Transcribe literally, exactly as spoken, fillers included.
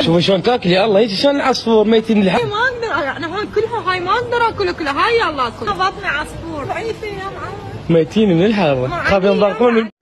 شوفي شلون تاكلي الله، هيك شلون العصفور ميتين هاي ما اقدر يعني هاي كلها، هاي ما اقدر اكل كلها، هاي يلا اكل. بطني عصفور ضعيفه يا معلم. ميتين من الحاره، خاف ينضغطون.